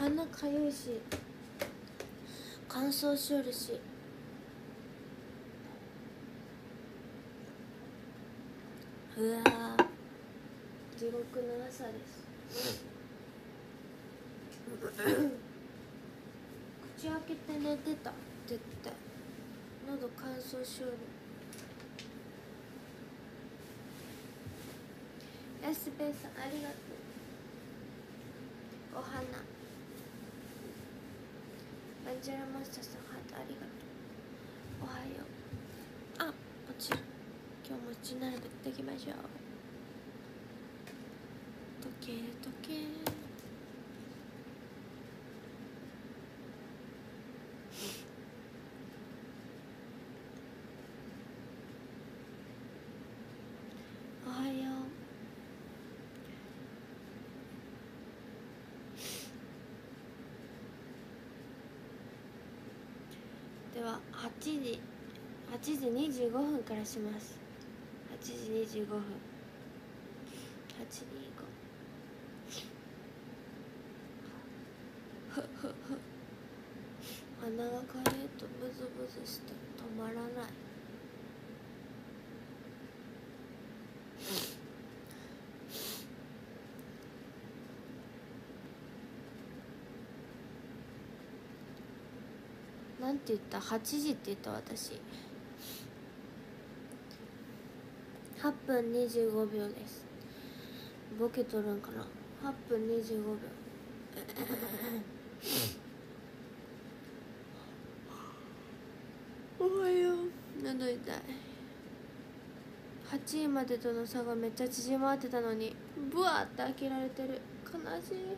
鼻かゆいし乾燥しよるし、うわー地獄の朝です。口開けて寝てた絶対。喉乾燥しよる。やすべいさんありがとう。お花バンジャラマスターさんハートありがとう。おはよう。あ、落ちる。今日も一並べていきましょう。時計時計おはよう。では8時25分からします。8時25分825鼻がかゆいとブズブズして止まらない。なんて言った？ 8 時って言った私。8分25秒です。ボケとるんかな。8分25秒おはよう。喉痛い。8位までとの差がめっちゃ縮まってたのにブワーって開けられてる。悲しい。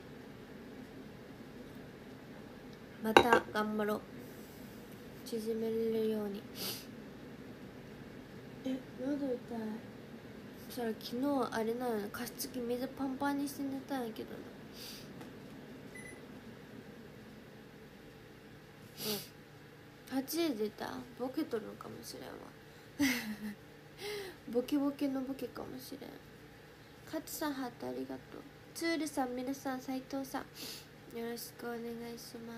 また頑張ろう、縮めれるように。喉痛い。そしたら昨日あれなの、加湿器水パンパンにして寝たんやけどな。8時出た。ボケとるのかもしれんわボケボケのボケかもしれん。カツさんハートありがとう。ツールさん、ミルさん、斉藤さんよろしくお願いします。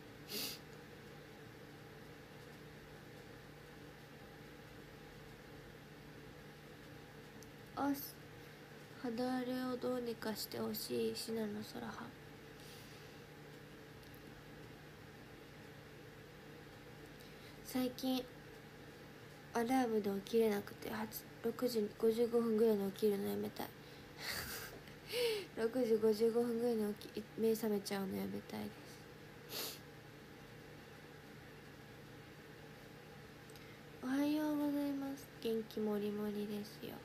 おす。肌荒れをどうにかしてほしいシナの空は。最近アラームで起きれなくて6時55分ぐらいに起きるのやめたい6時55分ぐらいに目覚めちゃうのやめたいです。おはようございます。元気もりもりですよ。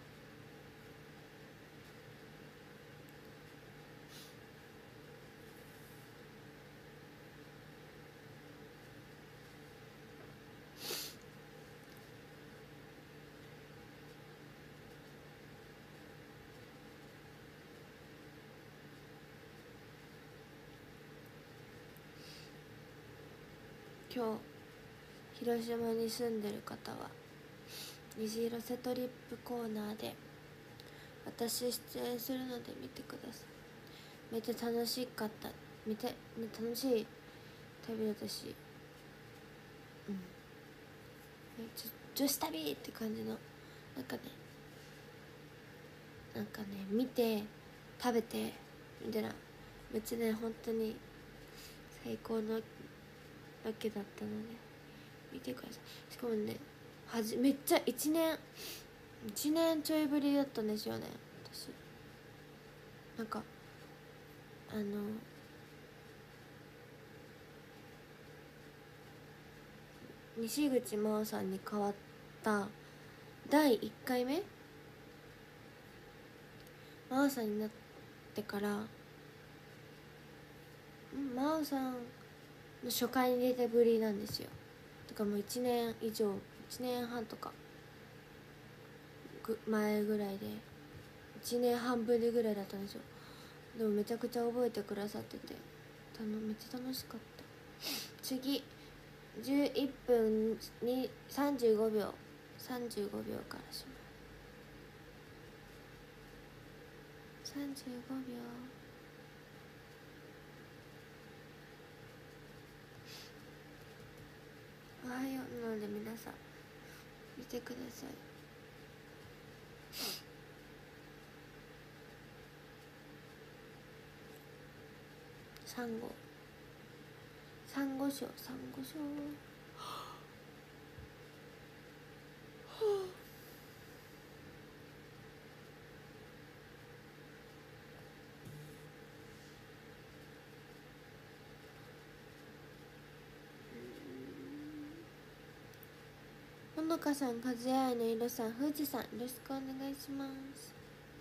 今日広島に住んでる方は虹色瀬トリップコーナーで私出演するので見てください。めっちゃ楽しかった。楽しい旅だったし、女子旅って感じのなんかね見て食べてみたいな、めっちゃね本当に最高のわけだったので見てください。しかもねめっちゃ1年ちょいぶりだったんですよね私。なんか西口真央さんに代わった第1回目真央さんになってから真央さんの初回に出たぶりなんですよ。だからもう1年以上、1年半とか前ぐらいで1年半ぶりぐらいだったんですよ。でもめちゃくちゃ覚えてくださっててめっちゃ楽しかった。次11分に35秒からします。35秒ので皆さん見てください。サンゴ礁。ほのかさん、かずやいの色さん、富士さん、よろしくお願いします。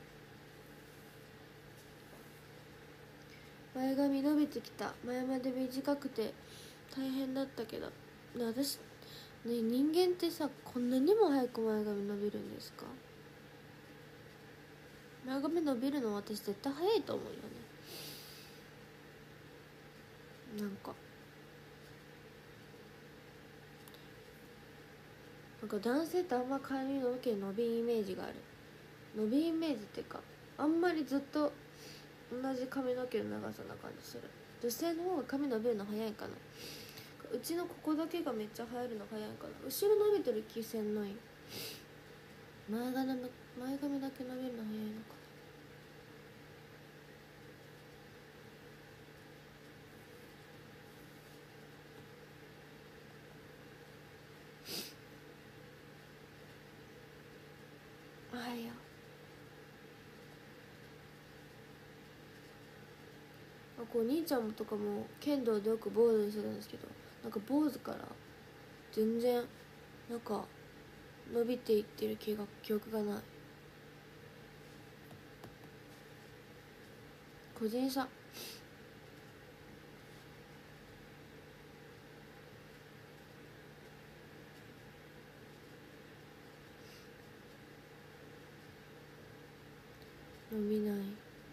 前髪伸びてきた。前まで短くて大変だったけど、私ね、人間ってさ、こんなにも早く前髪伸びるんですか？前髪伸びるの私絶対早いと思うよね。なんか男性ってあんま髪の毛伸びんイメージがある。伸びんイメージっていうか、あんまりずっと同じ髪の毛の長さな感じする。女性の方が髪伸びるの早いかな。うちのここだけがめっちゃ生えるの早いかな。後ろ伸びてる気せんのい。前髪だけ伸びるの早いのかな。おはよう。お兄ちゃんとかも剣道でよく坊主にしてたんですけど、なんか坊主から全然なんか伸びていってる記憶がない。個人差。伸びない。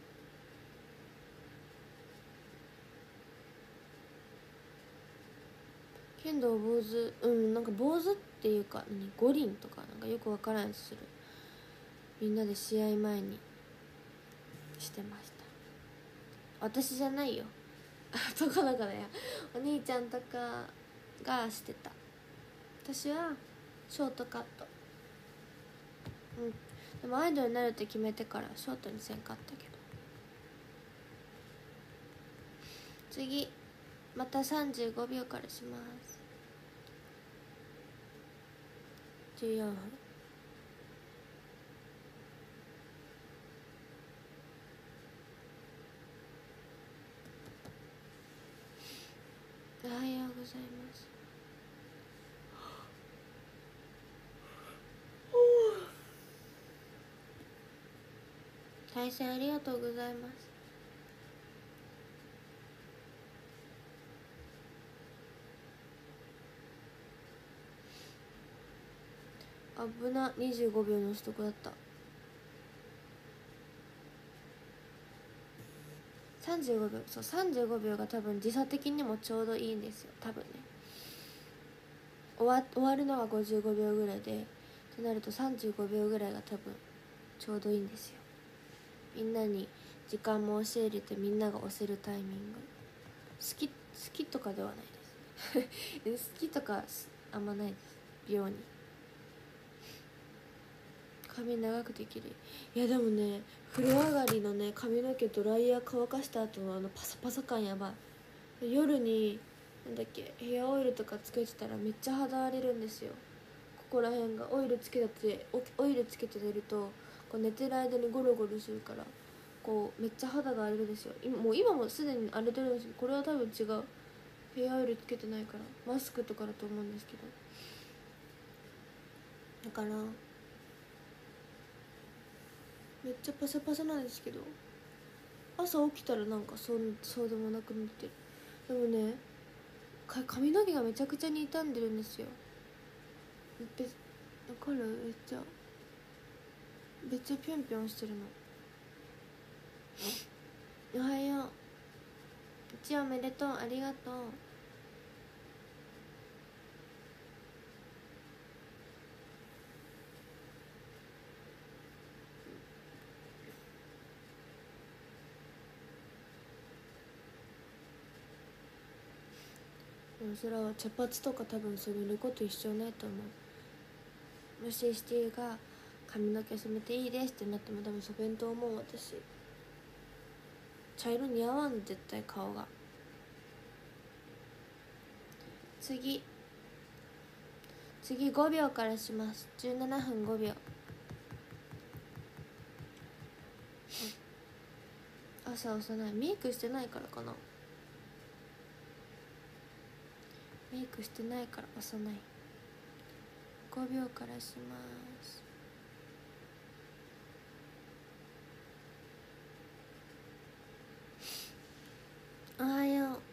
剣道坊主、なんか坊主っていうか五輪とかなんかよくわからんやつする。みんなで試合前にしてました。私じゃないよ。男の子だよ。お兄ちゃんとかがしてた。私はショートカット。でもアイドルになるって決めてからショートにせんかったけど。次また35秒からします。14分。おはようございます。対戦ありがとうございます。危な。25秒のストックだった。35秒。そう、35秒が多分時差的にもちょうどいいんですよ、多分ね。終わるのは55秒ぐらいで、となると35秒ぐらいが多分ちょうどいいんですよ。みんなに時間も教えれて、みんなが押せるタイミング。好きとかではないです好きとかあんまないです。美容に髪長くできる。いやでもね、風呂上がりのね、髪の毛ドライヤー乾かした後のパサパサ感やばい。夜になんだっけ、ヘアオイルとかつけてたらめっちゃ肌荒れるんですよ。ここら辺がオイルつけて寝ると、こう寝てる間にゴロゴロするから、こうめっちゃ肌が荒れるんですよ。今もすでに荒れてるんですけど、これは多分違う。ヘアオイルつけてないからマスクとかだと思うんですけど、だからめっちゃパサパサなんですけど、朝起きたらなんかそうでもなくなってる。でもね、髪の毛がめちゃくちゃに傷んでるんですよ。わかる？めっちゃぴょんぴょんしてるの。おはよう。一応おめでとう。ありがとう。 それは茶髪とか多分染めること一緒ないと思う。もしシティが髪の毛染めていいですってなっても多分染めんと思う。私茶色似合わん、絶対顔が。次5秒からします。17分5秒。朝押さない。メイクしてないからかな。メイクしてないから押さない。5秒からします。おはよう。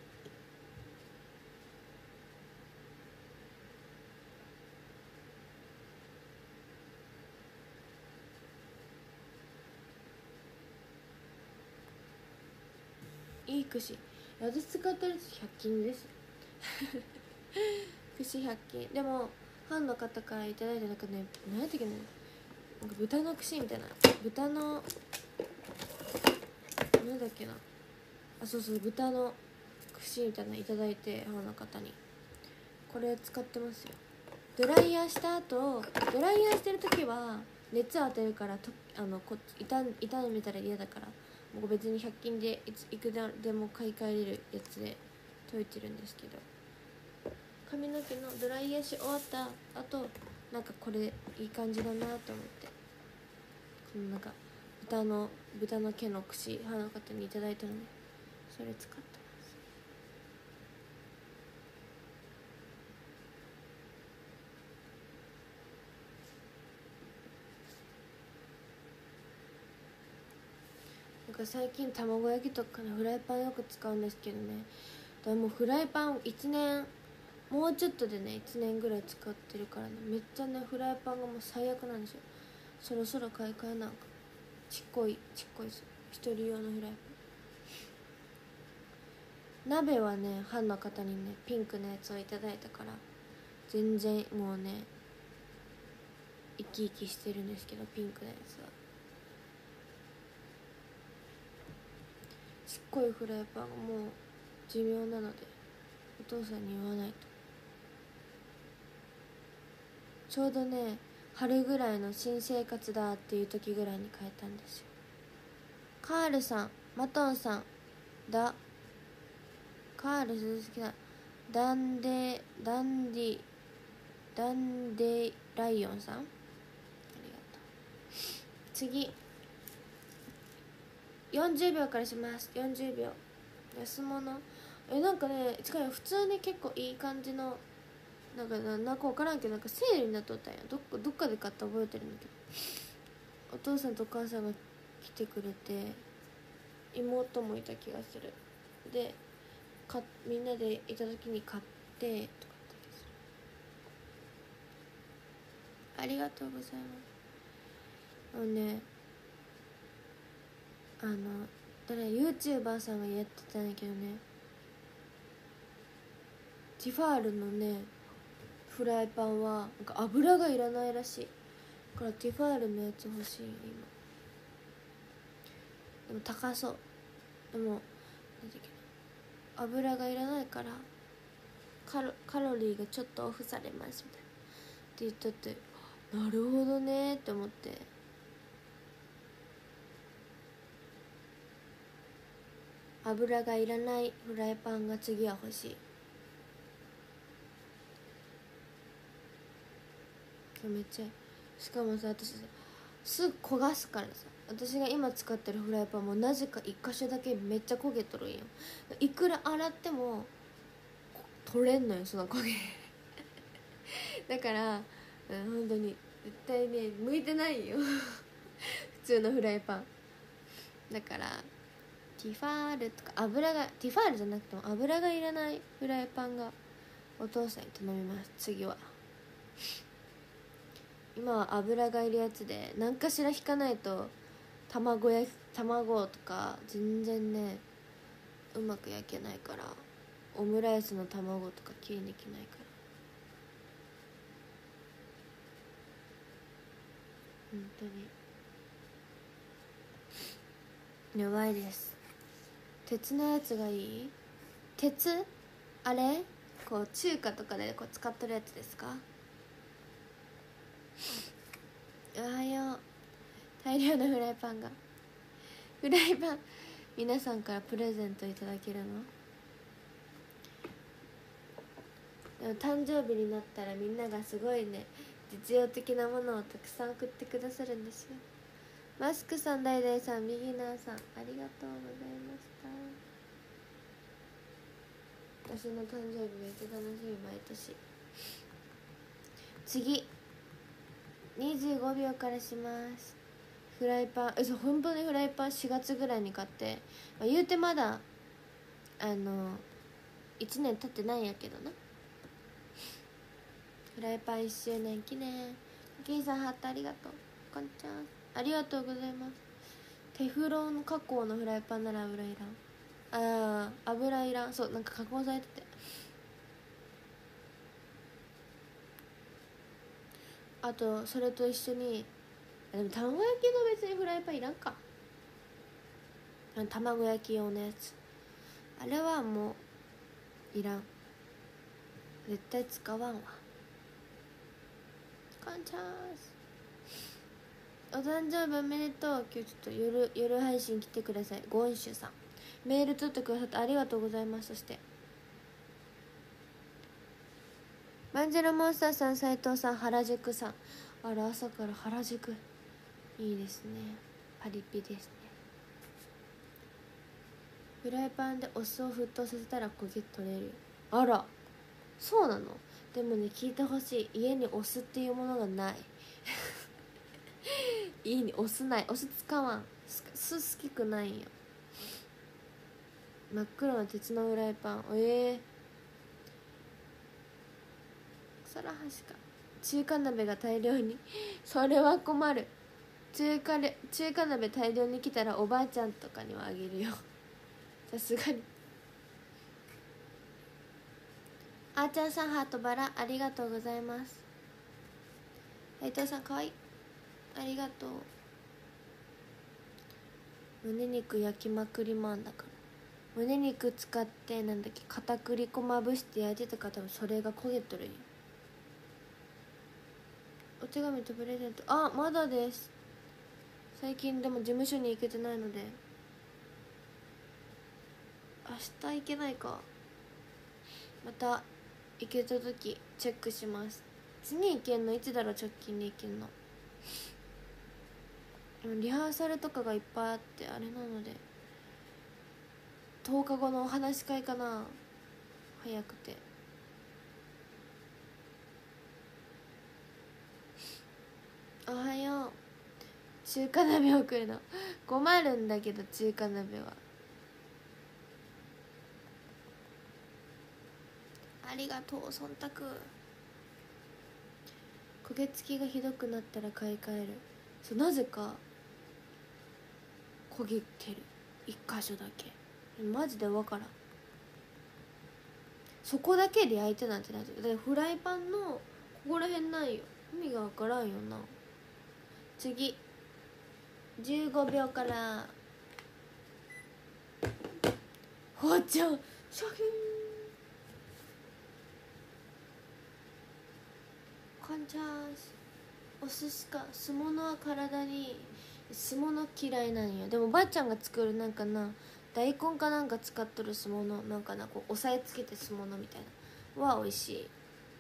いい串。私使ってるやつ100均です串100均。でもファンの方からいただいたなんかね、何やったっけね、なんか豚の串みたいな、豚の何だっけな、あ、そうそう、豚の串みたいなのいただいて、ファンの方にこれ使ってますよ。ドライヤーした後、ドライヤーしてる時は熱当てるからと傷めたら嫌だから、もう別に100均でいくらでも買い替えれるやつで溶いてるんですけど、髪の毛のドライヤーし終わった後、なんかこれいい感じだなと思って、このなんか豚の毛の串、歯の方にいただいたのでそれ使ってます。なんか最近卵焼きとかのフライパンよく使うんですけどね、でもフライパン1年もうちょっとでね1年ぐらい使ってるからね、めっちゃねフライパンがもう最悪なんですよ。そろそろ買い替えなんか。ちっこいです一人用のフライパン。鍋はねファンの方にねピンクのやつをいただいたから全然もうね生き生きしてるんですけど、ピンクのやつはちっこいフライパンがもう寿命なのでお父さんに言わないと。ちょうどね春ぐらいの新生活だっていう時ぐらいに変えたんですよ。カールさん、マトンさんだ、カール鈴木さん、ダンデライオンさん、ありがとう。次40秒からします。40秒安物。なんかね近い、普通に結構いい感じの、なんか分からんけど、なんかセールになっとったんや。どっかで買った覚えてるんだけど、お父さんとお母さんが来てくれて、妹もいた気がする。でみんなでいた時に買ってとかだった気がする。ありがとうございます。YouTuber さんがやってたんだけどね、ティファールのねフライパンはなんか油がいらないらしいから、ティファールのやつ欲しい今。でも高そう。でもなんだっけな、油がいらないからカロリーがちょっとオフされますみたいなって言っとって、なるほどねって思って、油がいらないフライパンが次は欲しい。めっちゃ、しかもさ、私すぐ焦がすからさ、私が今使ってるフライパンもなぜか一箇所だけめっちゃ焦げとるんよ。いくら洗っても取れんのよその焦げだから、本当に絶対ね向いてないよ普通のフライパンだから。ティファールとかティファールじゃなくても油がいらないフライパンがお父さんに頼みます。次は今は油がいるやつで何かしら引かないと卵とか全然ねうまく焼けないから、オムライスの卵とかきれいにできないから本当にやばいです。鉄のやつがいい。鉄あれこう中華とかでこう使っとるやつですか？おはよう。大量のフライパンが皆さんからプレゼントいただけるの？でも誕生日になったらみんながすごいね実用的なものをたくさん送ってくださるんですよ。マスクさん、ダイダイさん、ビギナーさん、ありがとうございました。私の誕生日めっちゃ楽しみ、毎年。次25秒からします。フライパンそう本当にフライパン4月ぐらいに買って、言うてまだ1年経ってないんやけどな。フライパン1周年記念。キーさんハートありがとう。こんちゃんありがとうございます。テフロン加工のフライパンなら油いらん。油いらん。そうなんか加工されてて、あとそれと一緒にでも卵焼きの別にフライパンいらんか。卵焼き用のやつあれはもういらん。絶対使わんわ。カンチャースお誕生日おめでとう。今日ちょっと夜配信来てください。ゴンシュさんメール取ってくださってありがとうございます。そしてマンジェロモンスターさん、斉藤さん、原宿さん、あら朝から原宿いいですね。パリピですね。フライパンでお酢を沸騰させたら焦げ取れる。あらそうなの？でもね聞いてほしい。家にお酢っていうものがない家にお酢ない。お酢使わん。酢好きくないんよ。真っ黒な鉄のフライパン。そらはしか。中華鍋が大量にそれは困る。中華鍋大量に来たらおばあちゃんとかにはあげるよさすがに。あーちゃんさんハートバラありがとうございます。斉藤さんかわいいありがとう。胸肉焼きまくりマンだから、胸肉使ってなんだっけ片栗粉まぶして焼いてたから多分それが焦げとるんよ。お手紙とプレゼントまだです。最近でも事務所に行けてないので明日行けないか。また行けた時チェックします。次行けんのいつだろう。直近で行けんのリハーサルとかがいっぱいあってあれなので10日後のお話し会かな。早くておはよう。中華鍋を送るの困るんだけど中華鍋はありがとう。忖度焦げ付きがひどくなったら買い替える。そうなぜか焦げてる一箇所だけマジでわからん。そこだけで焼いてなんてない。だってフライパンのここら辺ないよ。意味がわからんよな。次15秒から包丁シャキン。カンチャースお寿司か。酢物は体に酢物嫌いなんよ。でもばあちゃんが作るなんかな大根かなんか使っとる酢物なんかなこう押さえつけて酢物みたいなは美味しい。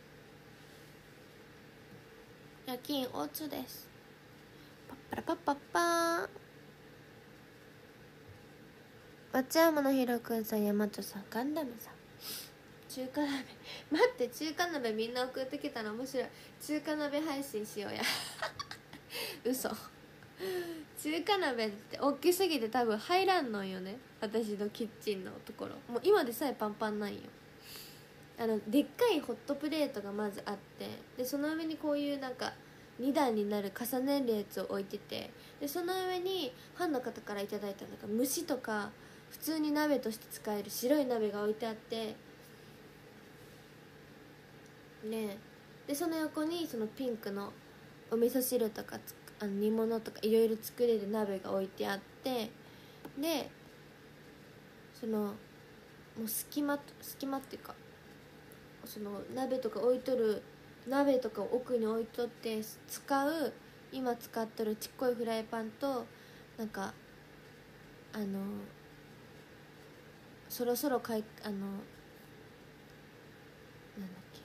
夜勤おつです。パッパラパッパッパー。松山のひろくんさん、大和さん、ガンダムさん。中華鍋待って中華鍋みんな送ってきたら面白い。中華鍋配信しようや嘘。中華鍋って大きすぎて多分入らんのよね。私のキッチンのところもう今でさえパンパンなんよ。でっかいホットプレートがまずあって、でその上にこういうなんか2段になる重ねるやつを置いてて、でその上にファンの方からいただいたなんか蒸しとか普通に鍋として使える白い鍋が置いてあって、ねでその横にそのピンクのお味噌汁とか煮物とかいろいろ作れる鍋が置いてあって、でそのもう隙間っていうかその鍋とか置いとる鍋とかを奥に置いとって今使っとるちっこいフライパンとなんかそろそろなんだっけ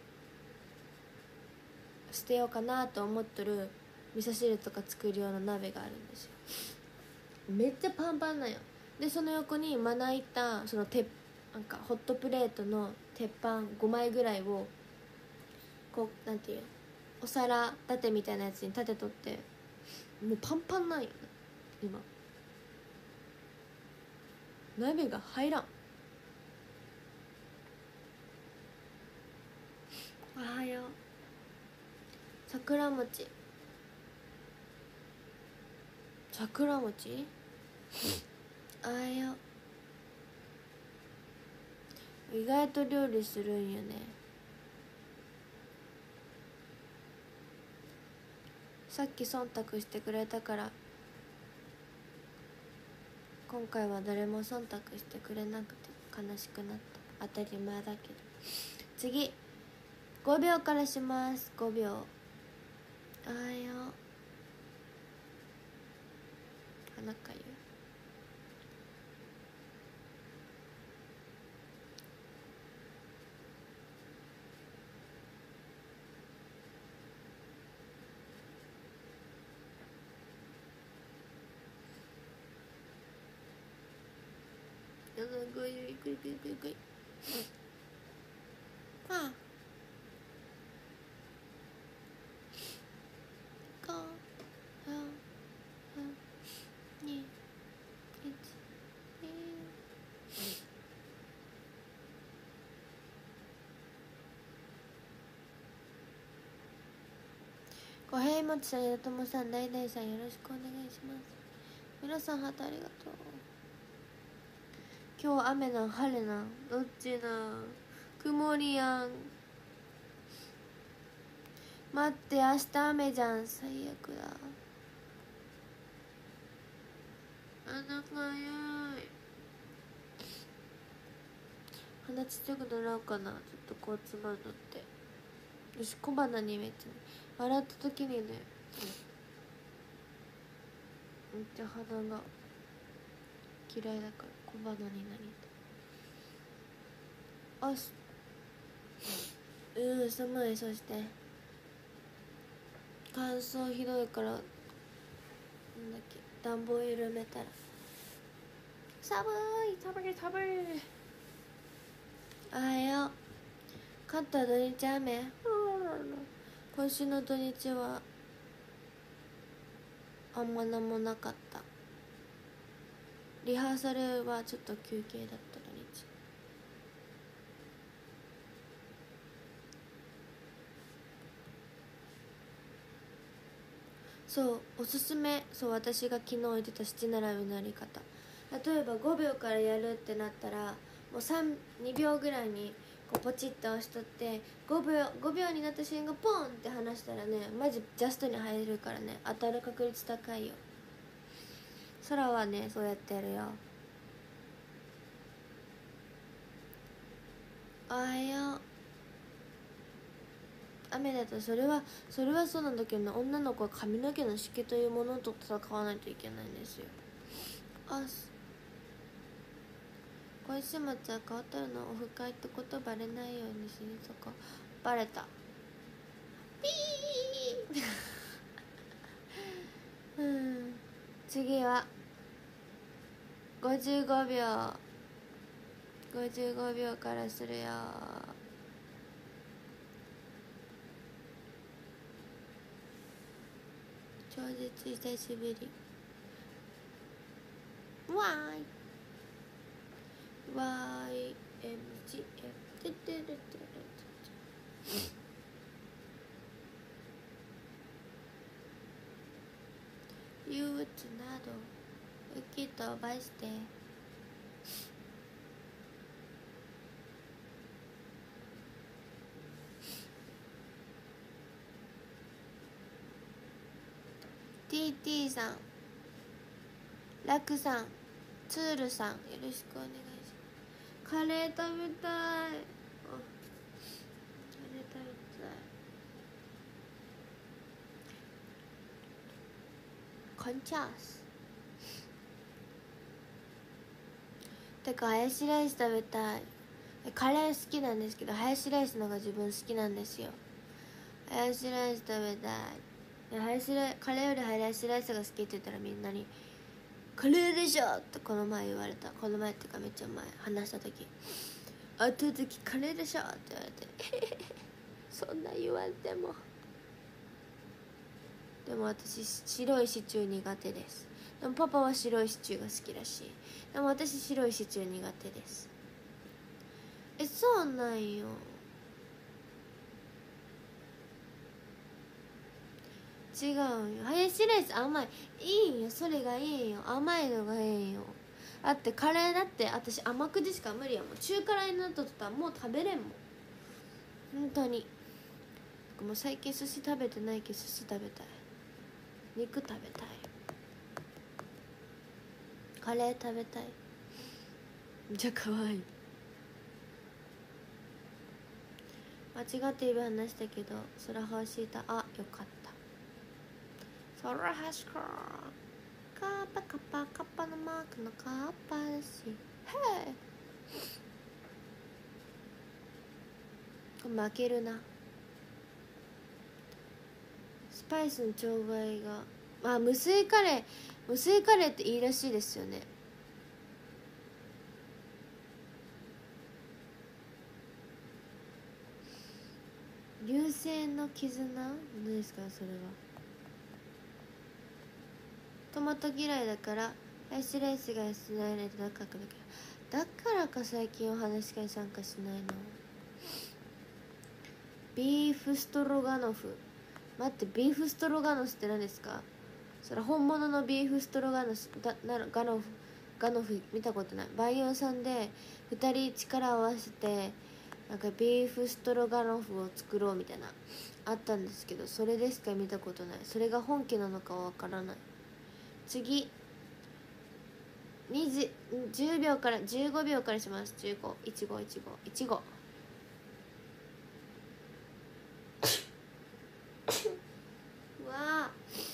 捨てようかなと思っとる味噌汁とか作るような鍋があるんですよ。めっちゃパンパンなんよ。でその横にまな板なんかホットプレートの鉄板5枚ぐらいをこうなんていうお皿立てみたいなやつに立てとってもうパンパンなんよね今。鍋が入らん。おはよう。桜餅あはよう。意外と料理するんよね。さっき忖度してくれたから今回は誰も忖度してくれなくて悲しくなった。当たり前だけど。次5秒からします。5秒。あーよ鼻かゆぐいぐいぐいぐいぐい。ああごへいもちさん、やともさん、だいだいさん、よろしくお願いします。皆さんハートありがとう。今日雨なん晴れなんどっちなん曇りやん。待って明日雨じゃん。最悪だ。鼻かゆい。鼻ちっちゃくならんかな。ちょっとこうつまんのってよし。小鼻にめっちゃ洗った時にねめっちゃ鼻が嫌いだから小鼻になりたい。寒い。そして乾燥ひどいからなんだっけ暖房緩めたら寒い。あはよう。関東土日雨。今週の土日はあんま何もなかった。リハーサルはちょっと休憩だった土日。そうおすすめ。そう私が昨日言ってた七並びのやり方。例えば5秒からやるってなったらもう2秒ぐらいにこうポチッと押しとって5秒になった瞬間ポンって離したらねマジジャストに入るからね当たる確率高いよ。空はねそうやってやるよ。あはよう。雨だとそれはそうなんだけどね。女の子は髪の毛の湿気というものと戦わないといけないんですよ。今週末は変わったのオフ会ってことバレないようにしにそこバレた。ピー次は55秒からするよ。超絶久しぶり。わーいYMGF ててるてる憂鬱など吹き飛ばしてTT さんラクさんツールさんよろしくお願いします。カレー食べたい。 コンチャースてかハヤシライス食べたい。カレー好きなんですけどハヤシライスの方が自分好きなんですよ。ハヤシライス食べたい。カレーよりハヤシライスが好きって言ったらみんなにカレーでしょってこの前言われた。この前っていうかめっちゃ前話した時会った時カレーでしょって言われてそんな言われても。でも私白いシチュー苦手です。でもパパは白いシチューが好きらしい。でも私白いシチュー苦手です。そうなんよ。違うんよ。ハヤシライス甘い。いいんよ、それがいいんよ。甘いのがいいんよ。だってカレーだって私甘口しか無理やもん。中辛になった途端もう食べれんもん本当に。もう最近寿司食べてないけど寿司食べたい。肉食べたい。カレー食べたい。じゃ可愛い。間違って指話したけどそらはしいた。あ、よかった。そらはしかカッパカッパカッパのマークのカッパだし。へえ負けるな。スパイスの調合が無水カレーっていいらしいですよね。流星の絆何ですかそれは。トマト嫌いだからハヤシライスがしないので仲良くなきゃ。だからか最近お話し会参加しないの。ビーフストロガノフ。待って、ビーフストロガノフって何ですか。それ本物のビーフストロガノフガノフ見たことない。バイオンさんで2人力を合わせてなんかビーフストロガノフを作ろうみたいなあったんですけど、それでしか見たことない。それが本家なのかはわからない。次10秒から15秒からします。15、15、15、15うわ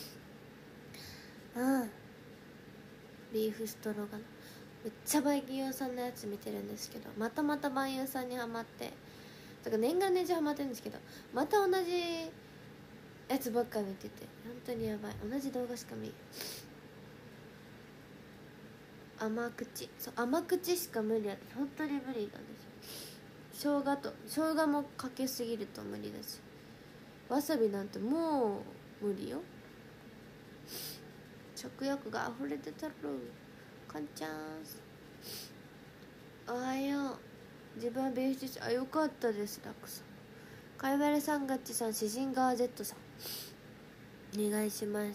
ビーフストロガノフめっちゃバイキンさんのやつ見てるんですけど、またバイキンさんにハマって、だから年がら年中ハマってるんですけど、また同じやつばっか見てて本当にやばい。同じ動画しか見甘口しか無理やって。本当に無理なんですよ。生姜もかけすぎると無理だし、わさびなんてもう無理よ。食欲が溢れてたる。かんちゃんすおはよう。自分はベーフシチュー。よかったです。ラクさん、かいわれさん、ガッチさん、詩人川 Z さんお願いします。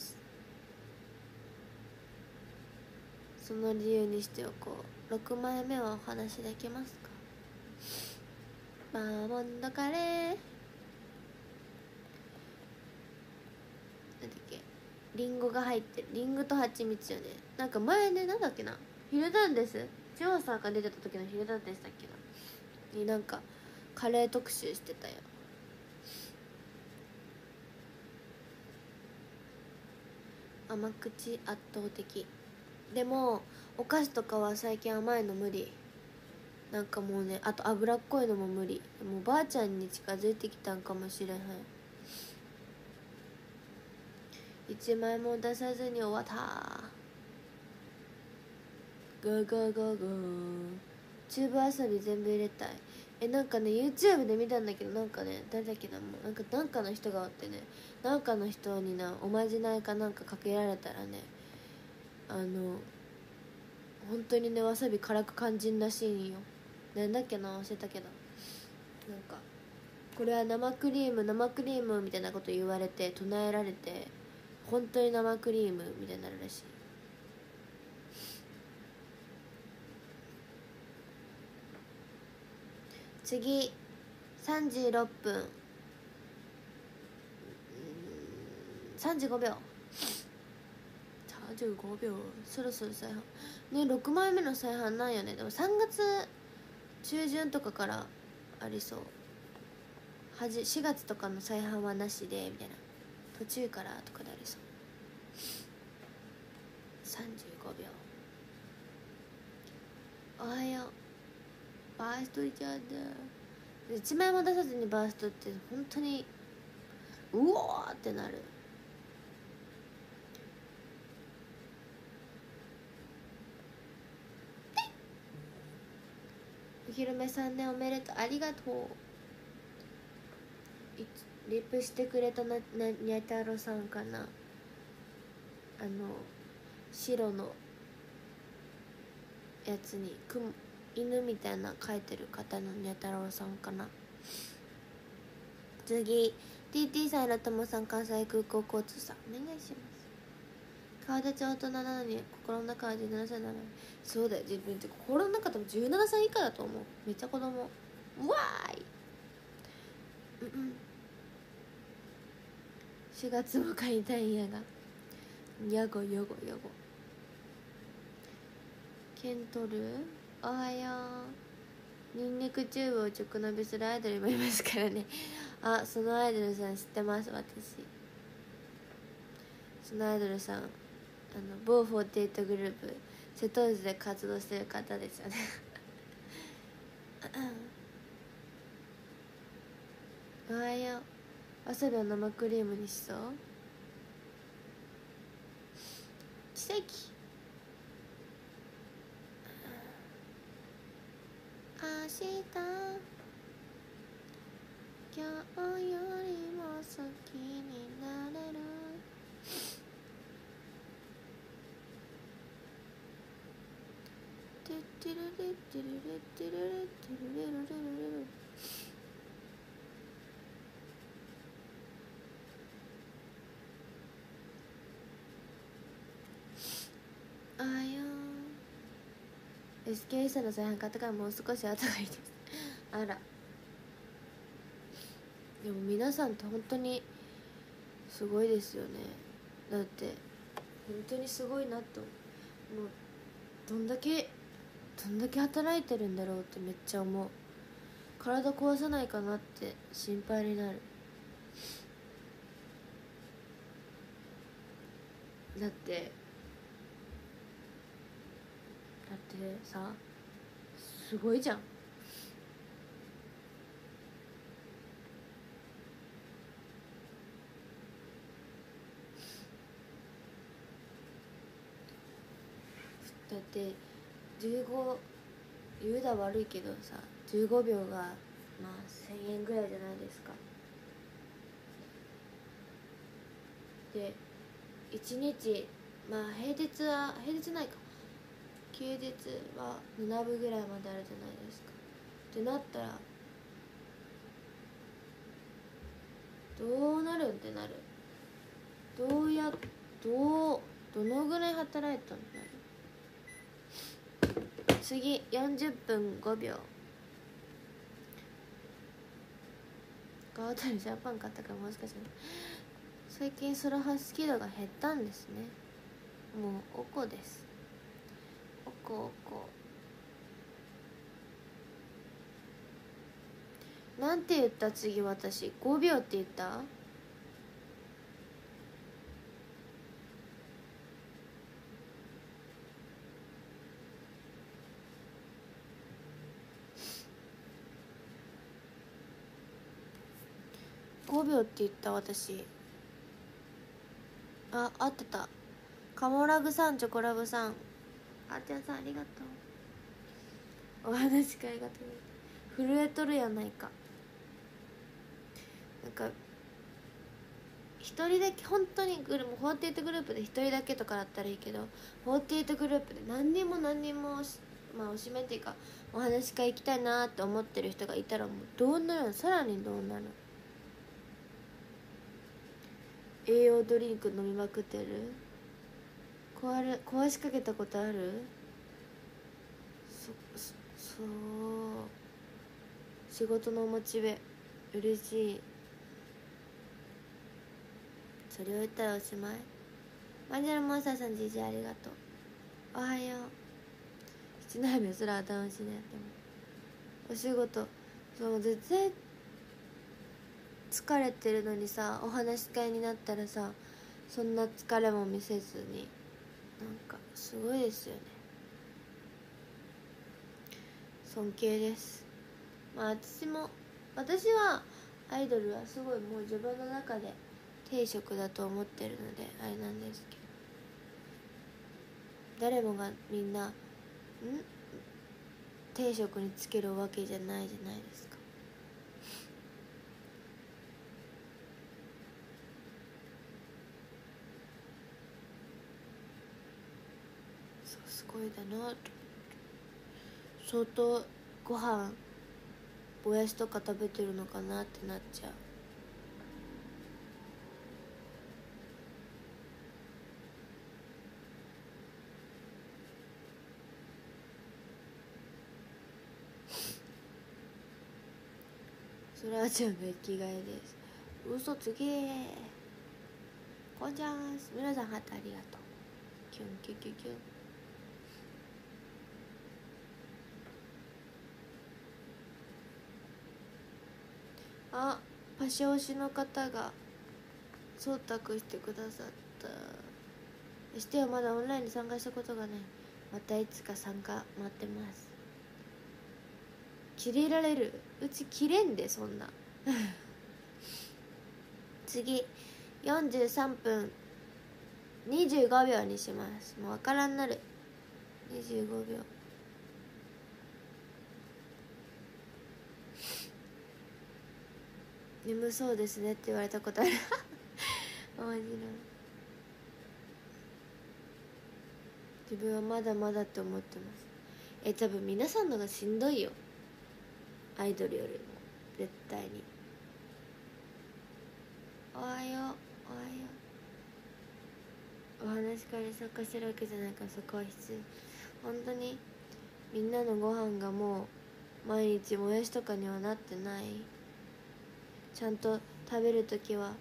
その理由にしておこう。6枚目はお話できますか。バーモンドカレーなんだっけ、リンゴが入ってる。リンゴと蜂蜜よね。なんか前ね、なんだっけな、ヒルダンデスジョーさんが出てた時のヒルダンデスだっけなになんかカレー特集してたよ。甘口圧倒的。でもお菓子とかは最近甘いの無理。なんかもうね、あと脂っこいのも無理。もうばあちゃんに近づいてきたんかもしれへん。1枚も出さずに終わった。ゴーゴーゴーゴー。チューブ遊び全部入れたい。なんかね YouTube で見たんだけど、なんかね誰だっけな、もうなんかの人がおってね、なんかの人になおまじないかなんかかけられたらね、本当にねわさび辛く感じんらしいんよ。なんだっけな忘れたけど、なんかこれは生クリームみたいなこと言われて唱えられて、本当に生クリームみたいになるらしい。次36分35秒35秒、そろそろ再販ね。6枚目の再販なんよね。でも3月中旬とかからありそう。 4月とかの再販はなしでみたいな、途中からとかでありそう。35秒。おはよう。バーストいちゃった1枚も出さずにバーストって本当にうおーってなる。おひるめさんね、おめでとう、ありがとう。リップしてくれたにゃ太郎さんかな、白のやつに犬みたいな描いてる方のにゃ太郎さんかな。次 TT さん、らともさん、関西空港交通さん、お願いします。顔立ち大人なのに心の中は17歳なのに。そうだよ、自分って心の中でも17歳以下だと思う。めっちゃ子供。わーい。4月も買いたいんやが、やごよごよご。ケントルおはよう。ニンニクチューブを直伸びするアイドルもいますからね。あ、そのアイドルさん知ってます。私そのアイドルさん、某48グループ瀬戸内で活動してる方ですよねおはよう。わさびを生クリームにしそう。奇跡。明日今日よりも好きになれる。テテルレテルレテルレテルレルレルレル。あよー SK 社の再販買ったからもう少し後がいいですあら、でも皆さんって本当にすごいですよね。だって本当にすごいなと、もうどんだけ働いてるんだろうってめっちゃ思う。体壊さないかなって心配になる。だってさ、すごいじゃん。だって15、言うだ悪いけどさ、15秒がまあ1000円ぐらいじゃないですか。で1日、まあ平日ないか、休日は7部ぐらいまであるじゃないですか。ってなったらどうなるんってなる。どのぐらい働いたんだろう。次40分5秒。ガータルジャパン買ったからもしかしたら最近ソロハスキ度が減ったんですね。もうおこです。おこ。なんて言った？次私5秒って言った？5秒って言った私。あ、合ってた。カモラグさん、チョコラブさん、あーちゃんさんありがとう。お話会が震えとるやないか。なんか一人だけ本当に48グループで一人だけとかだったらいいけど、48グループで何人もまあおしめっていうかお話し会行きたいなって思ってる人がいたらもうどうなるの。さらにどうなる。栄養ドリンク飲みまくってる。壊しかけたことある。そう仕事のモチベ嬉しい。それを言ったらおしまい。マンジャルモンスターさん、じじありがとう。おはよう。七内目すら頭しねってもお仕事、そう絶対疲れてるのにさ、お話し会になったらさ、そんな疲れも見せずに、なんかすごいですよね。尊敬です。まあ私はアイドルはすごいもう自分の中で定職だと思ってるのであれなんですけど、誰もがみんな定職につけるわけじゃないじゃないですか。そうすごいだなと。相当ご飯もやしとか食べてるのかなってなっちゃう。それはじゃあべきがえです。嘘つけー。こんじゃーす。皆さんハートありがとう。キュンキュンキュンキュン。あ、パシ推しの方が忖度してくださった。してはまだオンラインに参加したことがない。またいつか参加待ってます。切れられる？うち切れんでそんな次43分25秒にします。もう分からんなる。25秒。眠そうですねって言われたことある面白い。自分はまだまだって思ってます。多分皆さんのがしんどいよ、アイドルよりも絶対に。おはよう、おはよう。お話し会に参加してるわけじゃないから、そこは必要。本当にみんなのご飯がもう毎日もやしとかにはなってない。ちゃんと食べるときは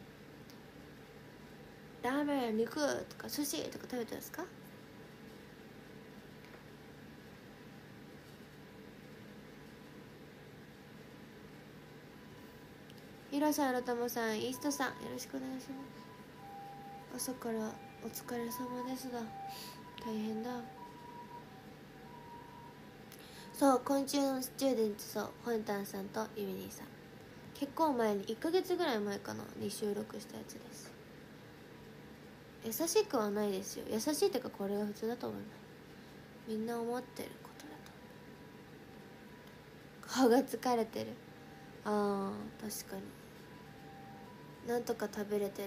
ラーメン、肉とか寿司とか食べてますか？ヒロさん、改めさん、イーストさん、よろしくお願いします。朝からお疲れ様ですだ。大変だ。そう、昆虫のスチューデント、そう、ホンタンさんとユミニーさん、結構前に1ヶ月ぐらい前かなに収録したやつです。優しくはないですよ。優しいっていうか、これが普通だと思います。みんな思ってることだと。顔が疲れてる。あー、確かに。なんとか食べれてる。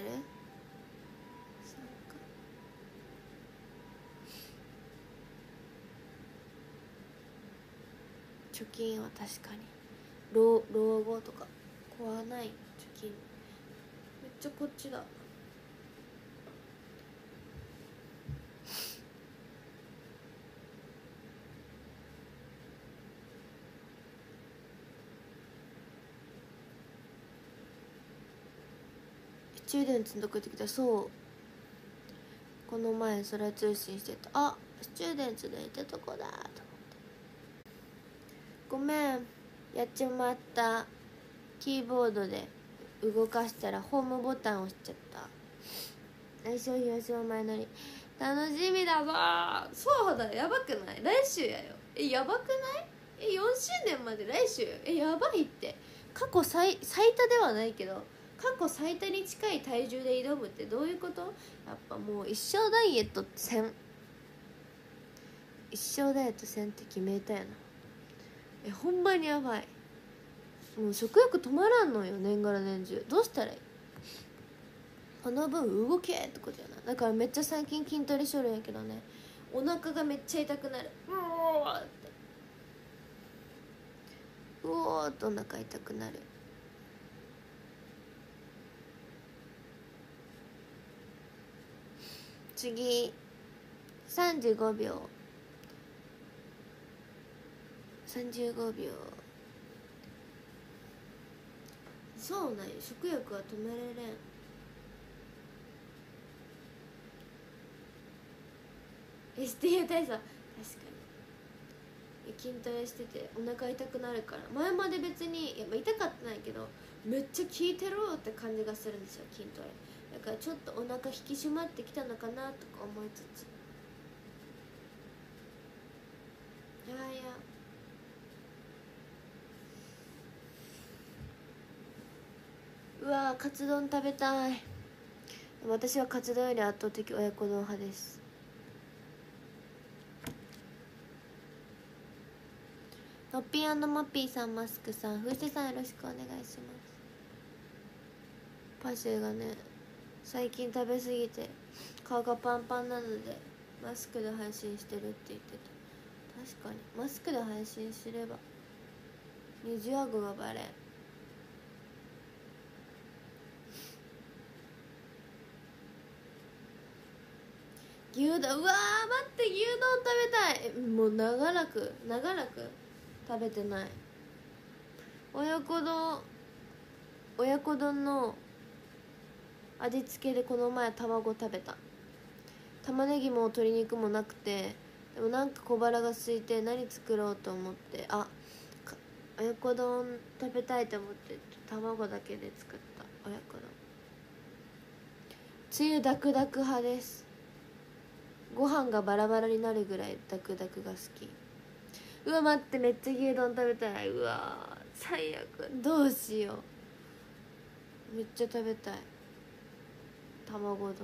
貯金は確かに老後とか怖ない。貯金めっちゃこっちだ。スチューデンツのとこ行ってきた。そう、この前空通信してた。あ、スチューデンツでいたとこだと思って。ごめん、やっちまった。キーボードで動かしたらホームボタン押しちゃった。来週広島前乗り楽しみだぞ。そうだ、やばくない？来週やよ。やばくない？4周年まで来週よ。やばいって。過去最多ではないけど、過去最多に近い体重で挑むってどういうこと？やっぱもう一生ダイエットせん。一生ダイエットせんって決めたやな。ほんまにやばい。もう食欲止まらんのよ、年がら年中。どうしたらいい？この分動けってことやな。だからめっちゃ最近筋トレしょるんやけどね、お腹がめっちゃ痛くなる。うおーってお腹痛くなる。次35秒。35秒。そうなんよ、食欲は止めれれん。STU 体操確かに筋トレしててお腹痛くなるから、前まで別に痛かったないけどめっちゃ効いてるって感じがするんですよ、筋トレだから。ちょっとお腹引き締まってきたのかなとか思いつつ、いやいやうわー、カツ丼食べたい。私はカツ丼より圧倒的親子丼派です。のっぴー&マッピーさん、マスクさん、風船さん、よろしくお願いします。パシェがね最近食べ過ぎて顔がパンパンなのでマスクで配信してるって言ってた。確かにマスクで配信すれば二重顎がバレん。牛丼、うわー待って、牛丼食べたい。もう長らく食べてない。親子丼の味付けでこの前卵食べた。玉ねぎも鶏肉もなくて、でもなんか小腹が空いて何作ろうと思って、親子丼食べたいと思って卵だけで作った親子丼。つゆダクダク派です。ご飯がバラバラになるぐらいダクダクが好き。うわ待って、めっちゃ牛丼食べたい。うわ最悪、どうしよう。めっちゃ食べたい卵丼。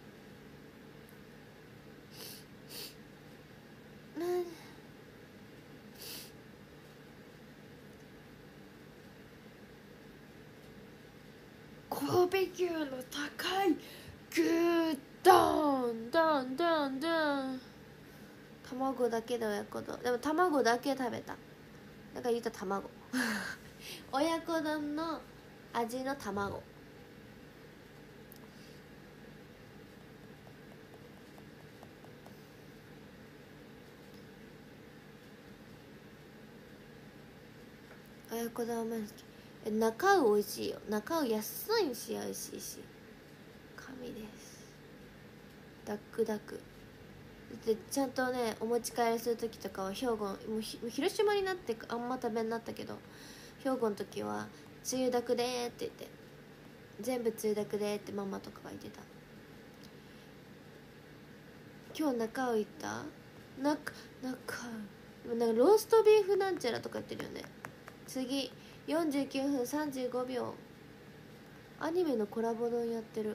神戸牛の高いグードンドンドンドン。卵だけで親子丼。でも卵だけ食べた。だから言った卵親子丼の味の卵。親子丼大好き。中尾美味しいよ。中尾安いし美味しいし神です。ダックダックでちゃんとねお持ち帰りする時とかは兵庫もう広島になってあんま食べになったけど、兵庫の時はつゆだくでーって言って、全部つゆだくでーってママとかが言ってた。今日中尾行った？なんかローストビーフなんちゃらとか言ってるよね。次49分35秒アニメのコラボ丼やってる。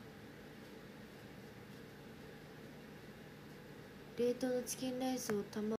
冷凍のチキンライスを卵